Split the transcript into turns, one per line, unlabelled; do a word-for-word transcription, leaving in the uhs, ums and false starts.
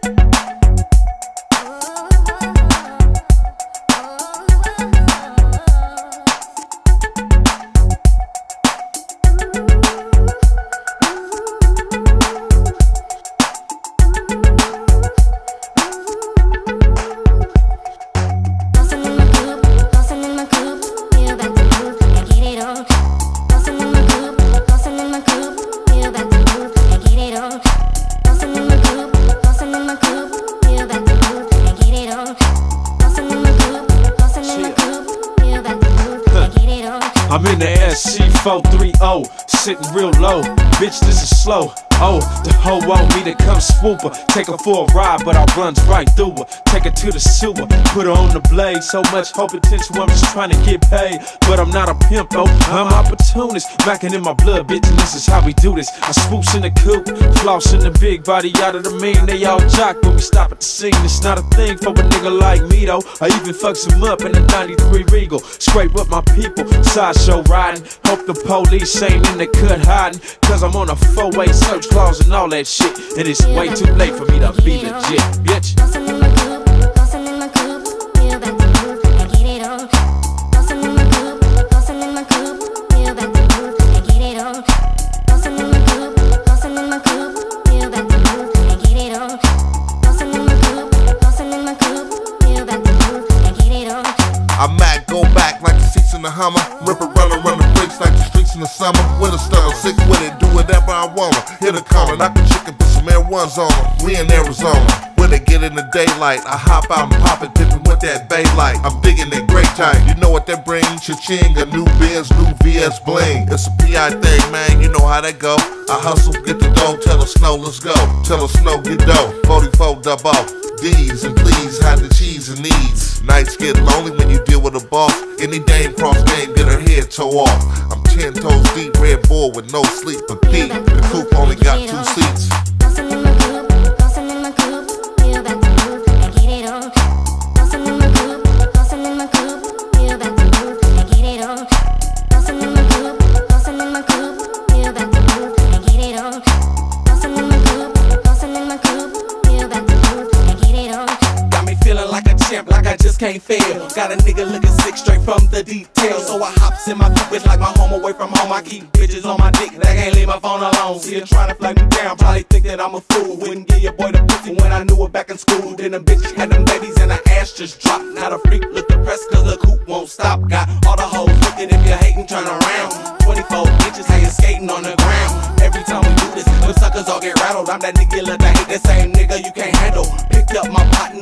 I'm in the S C four thirty, sitting real low. Bitch, this is slow. Oh, the hoe want me to come swoop her. Take her for a ride, but I runs right through her. Take her to the sewer, put her on the blade. So much hope potential, I'm just trying to get paid. But I'm not a pimp, oh, I'm opportunist. Mackin' in my blood, bitch, and this is how we do this. I swoops in the coupe, floss in the big body out of the mean. They all jock when we stop at the scene. It's not a thing for a nigga like me, though. I even fucks him up in a ninety-three Regal. Scrape up my people, sideshow riding. Hope the police ain't in the cut hiding. Cause I'm on a four-way search clause and all that shit. And it's way too late for me to be legit, bitch.
Bustin' in my coupe, bustin' in my coupe, wheel back to coupe, and get it on. Bustin' in my coupe, bustin' in my coupe, wheel back to coupe, and get it on. Bustin' in my coupe, bustin' in my coupe, wheel back to coupe, and get it on. Bustin' in my coupe, bustin' in my coupe, wheel back to coupe, and get it on.
I might go back like the seats in the Hummer. Rip it, run, run the brakes like the streets in the summer. With a stunner, sick with it, do whatever I wanna. Hit a corner, knock a chicken, put some Air Ones on them. We in Arizona, where they get in the daylight. I hop out and pop it, dipping with that bay light. I'm digging that great time. You know what that brings? Cha-ching, a new Benz, new V S bling. It's a P I thing, man, you know how that go. I hustle, get the dough, tell the snow, let's go. Tell the snow, get dough, forty-four double D's and please hide the cheese and needs. Nights get lonely when you deal with a boss. Any dame cross game, get her head toe off. I'm ten toes deep, Red Bull with no sleep. But Pete, the coupe only got two seats.
Bustin' in my coupe, bustin' in my coupe, wheel back to coupe, and get it on. Bustin' in my coupe, bustin' in my coupe, wheel back to coupe, and get it on. Bustin' in my coupe, bustin' in my coupe, wheel back to coupe, and get it on. Bustin' in my coupe, bustin' in my coupe, wheel back to coupe, and get it on.
Got me feeling like a champ, like I just can't fail. Got a nigga looking sick straight from the details. So I hops in my coupe, it's like my home away from home. I keep bitches on my dick, they can't leave my phone alone. See her trying to flag me down, probably think that I'm a fool. Wouldn't give your boy the pussy when I knew her back in school. Then the bitch had them babies and her ass just dropped. Now the freak look depressed cause the coupe won't stop. Got all the hoes looking, if you're hating, turn around. twenty-four inches, how you skating on the ground. Every time we do this, them suckers all get rattled. I'm that nigga you love to hate, that same nigga you can't handle. Picked up my partner